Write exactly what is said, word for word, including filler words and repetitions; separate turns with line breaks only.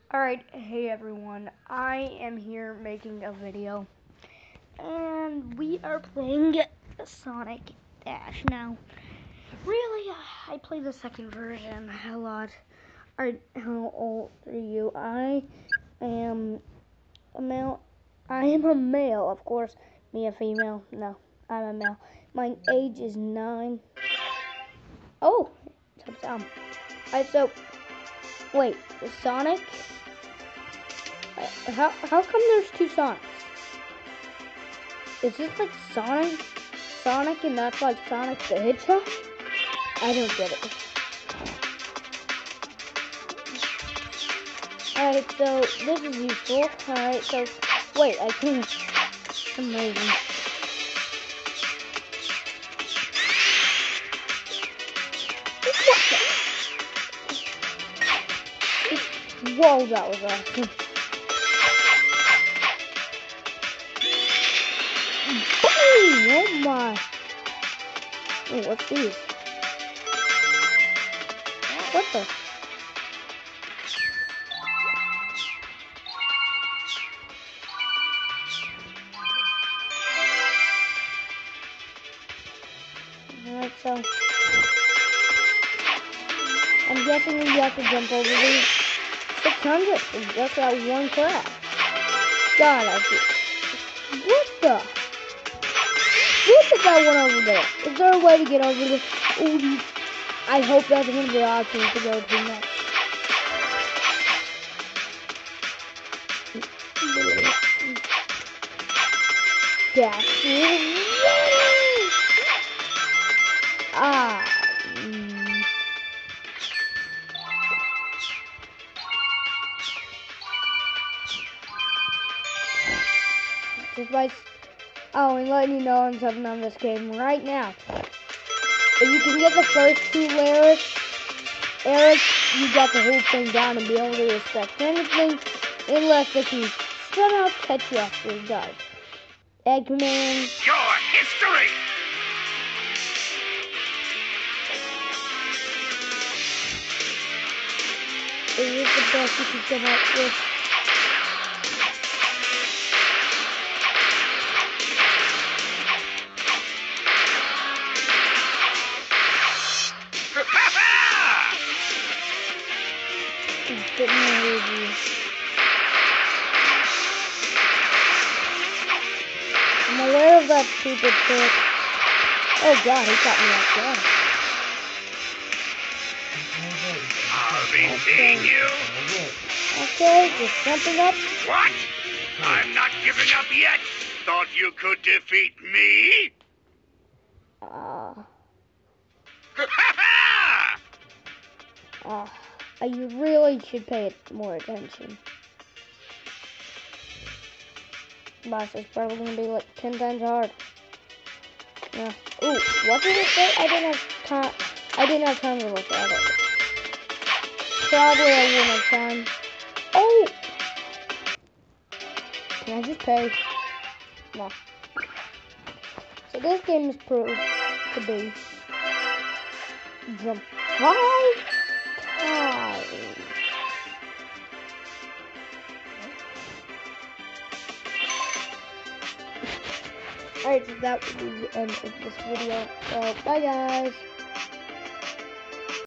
Alright, hey everyone, I am here making a video, and we are playing Sonic Dash. Now, really, I play the second version a lot. Alright, how old are you? I am a male, I am a male, of course. Me a female? No, I'm a male. My age is nine. Oh, it's down. Alright, so, wait, Sonic? How, how come there's two Sonics? Is this like Sonic, Sonic and that's like Sonic the Hedgehog? I don't get it. Alright, so this is useful. Alright, so, wait, I can, amazing. Whoa, that was awesome. Oh my. Oh, what's these? What the? Alright, so I'm guessing you have to jump over these six hundred for just that one crap. God, I see. What the? Look at that one over there. Is there a way to get over this? Ooh, I hope that's one of the options to go to next. Dash. Ah. Mm. Just by Oh, and letting you know I'm something on this game right now. If you can get the first two layers, Eric, you got the whole thing down and be able to respect anything, unless they can somehow catch you after you die. Eggman.
Your history!
It is the best you can come up with. Get me easy. I'm aware of that stupid trick. Oh god, he caught me like that.
I'll be
Okay.
seeing you.
Okay, just jumping up.
What? I'm not giving up yet. Thought you could defeat me?
Ah.
Uh.
Ah. Uh, you really should pay more attention. Boss is probably gonna be like ten times hard. Yeah. Ooh, what did it say? I didn't have time. I didn't have time to look at it. Probably I wouldn't have time. Oh! Can I just pay? No. So this game is proved to be jump high. Alright, so that would be the end of this video. So, bye guys.